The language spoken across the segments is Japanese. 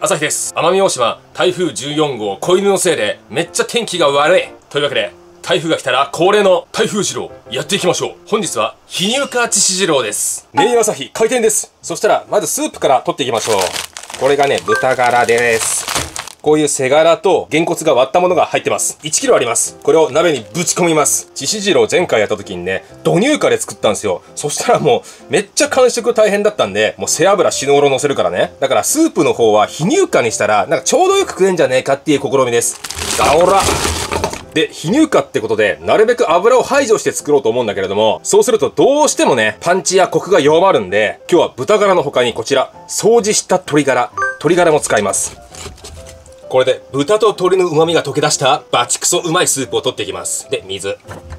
朝日です。奄美大島台風14号子犬のせいでめっちゃ天気が悪いというわけで、台風が来たら恒例の台風二郎やっていきましょう。本日は非乳化致死二郎です。メイン朝日開店です。そしたらまずスープから取っていきましょう。これがね、豚ガラです。こういう背ガラとげんこつが割ったものが入ってます。1キロあります。これを鍋にぶち込みます。致死二郎前回やった時にね、ド乳化で作ったんですよ。そしたらもうめっちゃ完食大変だったんで、もう背脂死ぬほど乗せるからね。だからスープの方は非乳化にしたらなんかちょうどよく食えんじゃねえかっていう試みです。ガオラで、非乳化ってことで、なるべく油を排除して作ろうと思うんだけれども、そうするとどうしてもね、パンチやコクが弱まるんで、今日は豚ガラの他にこちら、掃除した鶏ガラも使います。これで豚と鶏の旨味が溶け出したバチクソうまいスープを取っていきます。で、水。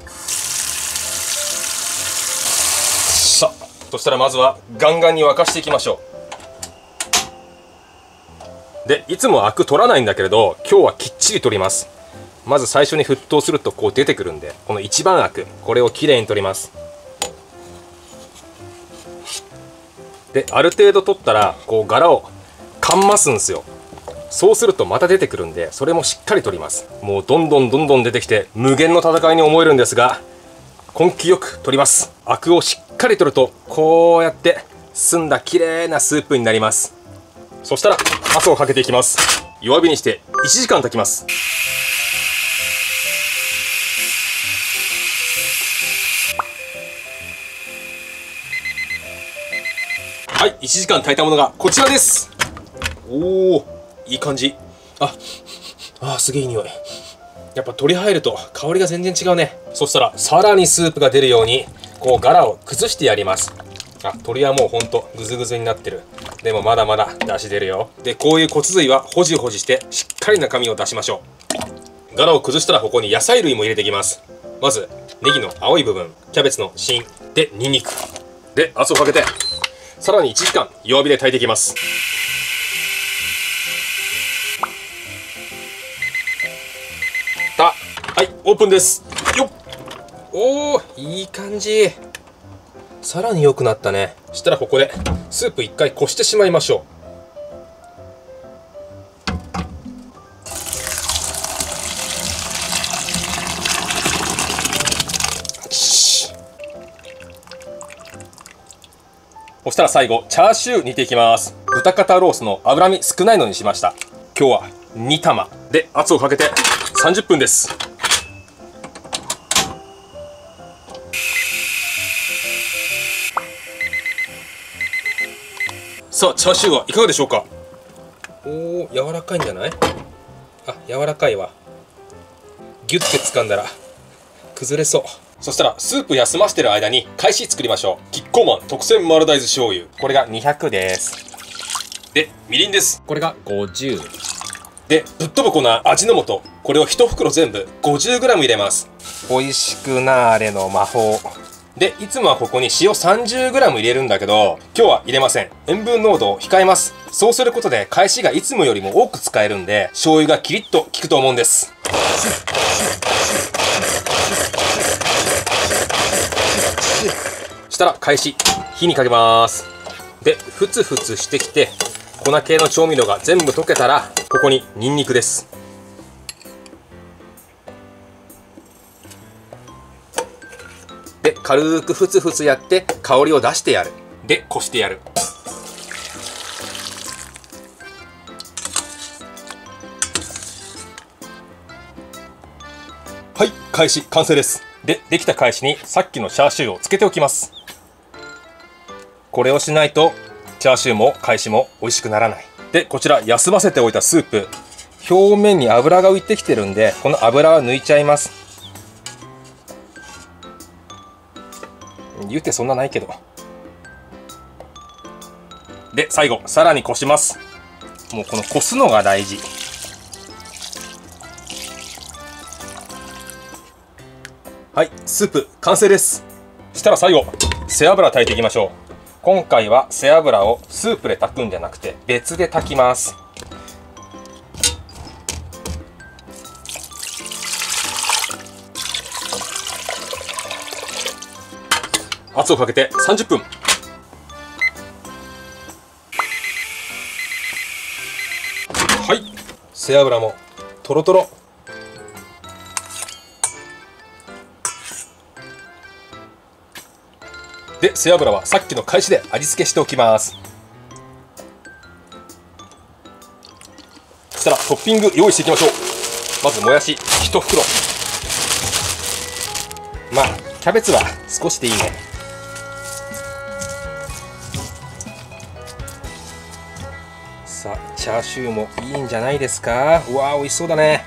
さあ、そしたらまずはガンガンに沸かしていきましょう。で、いつもアク取らないんだけれど、今日はきっちり取ります。まず最初に沸騰するとこう出てくるんで、この一番アク、これをきれいに取ります。で、ある程度取ったらこうガラをかんますんですよ。そうするとまた出てくるんで、それもしっかり取ります。もうどんどん出てきて無限の戦いに思えるんですが、根気よく取ります。アクをしっかり取るとこうやって澄んだ綺麗なスープになります。そしたら圧をかけていきます。弱火にして1時間炊きます。はい、1時間炊いたものがこちらです。おお、いい感じ。すげえいい匂い。やっぱ鶏入ると香りが全然違うね。そしたらさらにスープが出るようにこうガラを崩してやります。鶏はもうほんとグズグズになってる。でもまだまだ出汁出るよ。で、こういう骨髄はほじほじしてしっかり中身を出しましょう。ガラを崩したらここに野菜類も入れていきます。まずネギの青い部分、キャベツの芯でニンニクで圧をかけて、さらに1時間弱火で炊いていきます。はい、オープンです。よっ。おー、いい感じ。さらに良くなったね。そしたらここでスープ一回こしてしまいましょう。そしたら最後チャーシュー煮ていきます。豚肩ロースの脂身少ないのにしました。今日は2玉で圧をかけて30分です。さあ、チャーシューはいかがでしょうか。おー、柔らかいんじゃない？柔らかいわ。ギュッて掴んだら崩れそう。そしたらスープ休ませてる間に返し作りましょう。キッコーマン特選丸大豆醤油、これが200です。で、みりんです。これが50で、ぶっ飛ぶ粉味の素、これを1袋全部 50g 入れます。美味しくなーれの魔法で、いつもはここに塩 30g 入れるんだけど、今日は入れません。塩分濃度を控えます。そうすることで返しがいつもよりも多く使えるんで、醤油がキリッと効くと思うんです。したら返し火にかけます。で、ふつふつしてきて粉系の調味料が全部溶けたら、ここにニンニクです。で、軽くふつふつやって香りを出してやる。で、こしてやる。はい、返し完成です。で、できた返しにさっきのチャーシューをつけておきます。これをしないとチャーシューも返しも美味しくならない。で、こちら休ませておいたスープ、表面に油が浮いてきてるんで、この油は抜いちゃいます。言うてそんなないけど。で、最後さらにこします。もうこのこすのが大事。はい、スープ完成です。したら最後背脂炊いていきましょう。今回は背脂をスープで炊くんじゃなくて別で炊きます。圧をかけて30分。 背脂もトロトロ。で背脂はさっきの返しで味付けしておきます。そしたらトッピング用意していきましょう。まずもやし1袋。まあキャベツは少しでいいね。さあチャーシューもいいんじゃないですか。うわー美味しそうだね。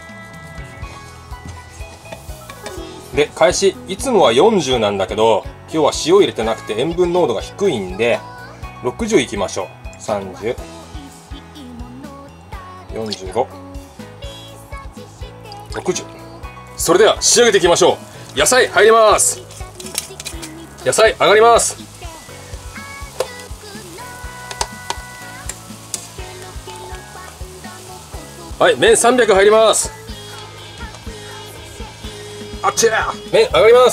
で返しいつもは40なんだけど、今日は塩入れてなくて塩分濃度が低いんで60いきましょう。30、45、60。それでは仕上げていきましょう。野菜入ります。野菜上がります。はい、麺300入ります。あっちゃー、麺上がります。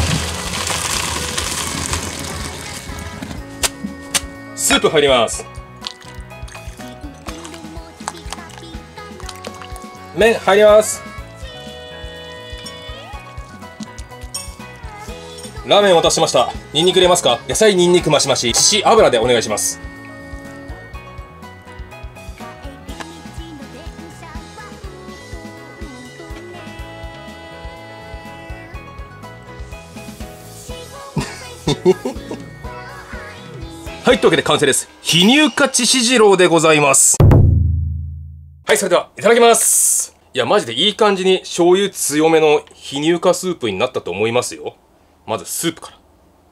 スープ入ります。麺入ります。ラーメンを足しました。ニンニク入れますか。野菜ニンニク増し増し、し油でお願いします。はい、というわけで完成です。非乳化致死二郎でございます。はい、それではいただきます。いやマジでいい感じに醤油強めの非乳化スープになったと思いますよ。まずスープから。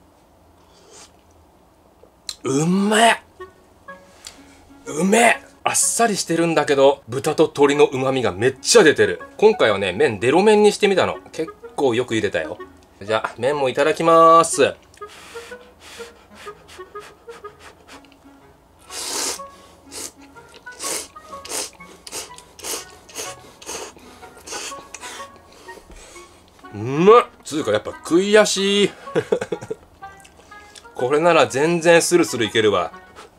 うめえ、うめえ。あっさりしてるんだけど豚と鶏の旨味がめっちゃ出てる。今回はね麺デロ麺にしてみたの。結構よく茹でたよ。じゃあ麺もいただきます。うまっ。つうかやっぱ食いやしこれなら全然スルスルいけるわ。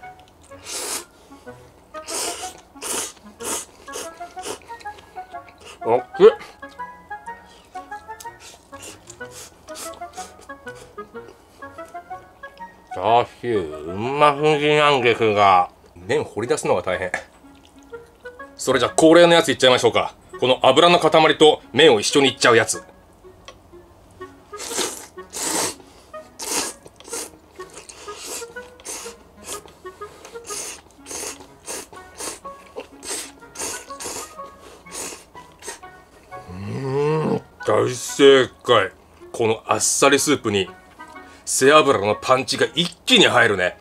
おっくっ。チャーシューうますぎなんですが、麺掘り出すのが大変。それじゃ恒例のやついっちゃいましょうか。この油の塊と麺を一緒にいっちゃうやつ。大正解。このあっさりスープに背脂のパンチが一気に入るね。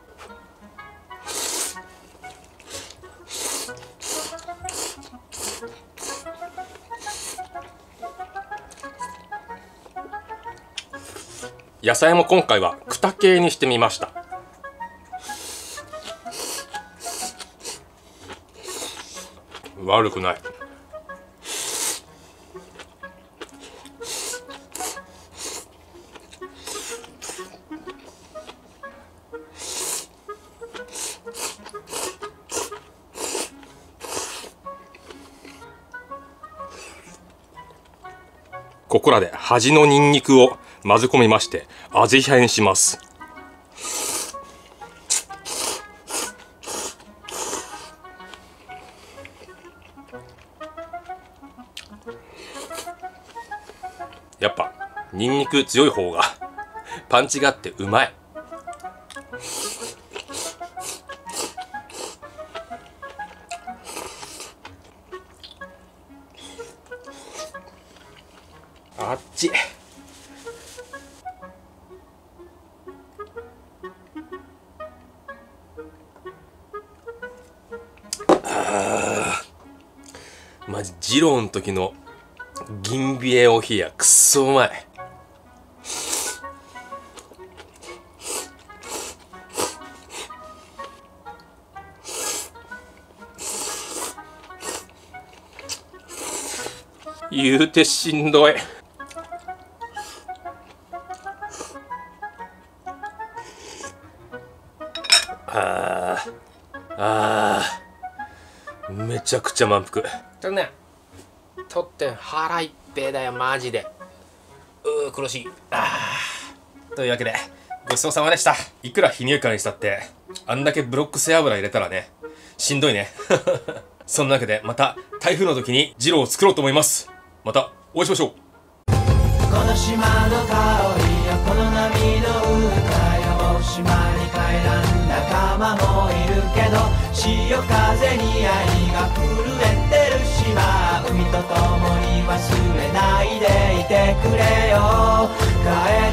野菜も今回はクタ系にしてみました。悪くない。ここらで端のニンニクを混ぜ込みまして味変します。やっぱニンニク強い方がパンチがあってうまい。あっち。マジ二郎の時の銀ビエお冷やくっそうまい。言うてしんどい。めっちゃくちゃ満腹。 とってん腹いっぺえだよマジで。苦しい。 というわけでごちそうさまでした。いくら非乳化にしたってあんだけブロック背脂入れたらね、しんどいね。そんなわけでまた台風の時にジローを作ろうと思います。またお会いしましょう。 この島の香りよ、この波の歌よ、もう島に帰らん仲間もいるけど、潮風に愛が震えてる島、海と共に忘れないでいてくれよ。帰